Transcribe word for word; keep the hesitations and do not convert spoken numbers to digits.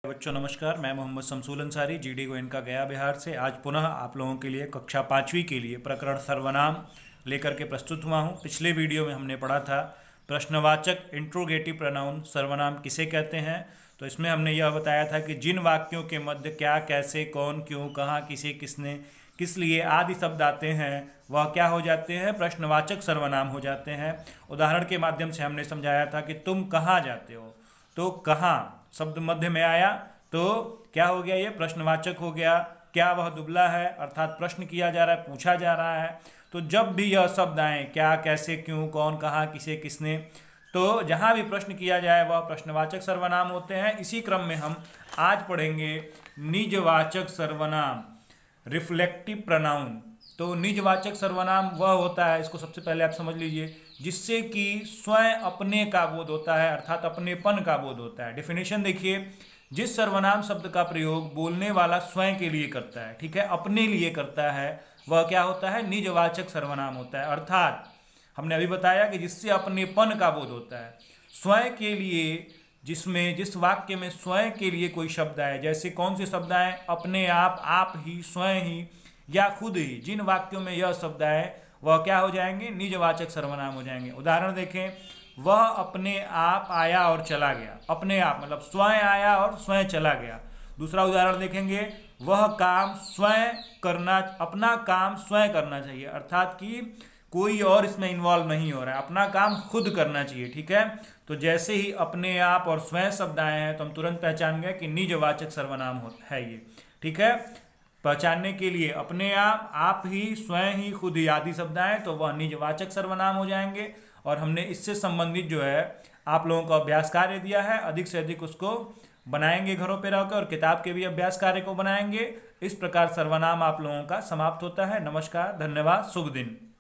बच्चों नमस्कार। मैं मोहम्मद शमसूल अंसारी जीडी गोयनका गया बिहार से आज पुनः आप लोगों के लिए कक्षा पाँचवीं के लिए प्रकरण सर्वनाम लेकर के प्रस्तुत हुआ हूं। पिछले वीडियो में हमने पढ़ा था प्रश्नवाचक इंट्रोगेटिव प्रोनाउन सर्वनाम किसे कहते हैं। तो इसमें हमने यह बताया था कि जिन वाक्यों के मध्य क्या, कैसे, कौन, क्यों, कहाँ, किसे, किसने, किस लिए आदि शब्द आते हैं वह क्या हो जाते हैं, प्रश्नवाचक सर्वनाम हो जाते हैं। उदाहरण के माध्यम से हमने समझाया था कि तुम कहाँ जाते हो, तो कहाँ शब्द मध्य में आया तो क्या हो गया, ये प्रश्नवाचक हो गया। क्या वह दुबला है, अर्थात प्रश्न किया जा रहा है, पूछा जा रहा है। तो जब भी यह शब्द आए, क्या, कैसे, क्यों, कौन, कहाँ, किसे, किसने, तो जहाँ भी प्रश्न किया जाए वह प्रश्नवाचक सर्वनाम होते हैं। इसी क्रम में हम आज पढ़ेंगे निजवाचक सर्वनाम, रिफ्लेक्टिव प्रोनाउन। तो निजवाचक सर्वनाम वह होता है, इसको सबसे पहले आप समझ लीजिए, जिससे कि स्वयं अपने का बोध होता है, अर्थात अपनेपन का बोध होता है। डेफिनेशन देखिए, जिस सर्वनाम शब्द का प्रयोग बोलने वाला स्वयं के लिए करता है, ठीक है, अपने लिए करता है, वह क्या होता है, निजवाचक सर्वनाम होता है। अर्थात हमने अभी बताया कि जिससे अपनेपन का बोध होता है, स्वयं के लिए, जिसमें जिस वाक्य में स्वयं के लिए कोई शब्द आए, जैसे कौन से शब्द आए, अपने आप, आप ही, स्वयं ही या खुद ही, जिन वाक्यों में यह शब्द आए वह क्या हो जाएंगे, निजवाचक सर्वनाम हो जाएंगे। उदाहरण देखें, वह अपने आप आया और चला गया। अपने आप मतलब स्वयं आया और स्वयं चला गया। दूसरा उदाहरण देखेंगे, वह काम स्वयं करना, अपना काम स्वयं करना चाहिए, अर्थात कि कोई और इसमें इन्वॉल्व नहीं हो रहा है, अपना काम खुद करना चाहिए, ठीक है। तो जैसे ही अपने आप और स्वयं शब्द आए हैं तो हम तुरंत पहचान गए कि निजवाचक सर्वनाम है ये, ठीक है। पहचानने के लिए अपने आप, आप ही, स्वयं ही, खुद ही आदि शब्द आए तो वह निजवाचक सर्वनाम हो जाएंगे। और हमने इससे संबंधित जो है आप लोगों को अभ्यास कार्य दिया है, अधिक से अधिक उसको बनाएंगे घरों पे रहकर, और किताब के भी अभ्यास कार्य को बनाएंगे। इस प्रकार सर्वनाम आप लोगों का समाप्त होता है। नमस्कार, धन्यवाद, शुभ दिन।